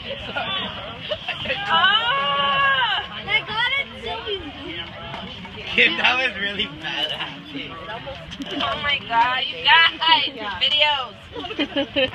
I got it, Sylvie's. Kid, that was really bad acting. Oh my god, you guys! Videos!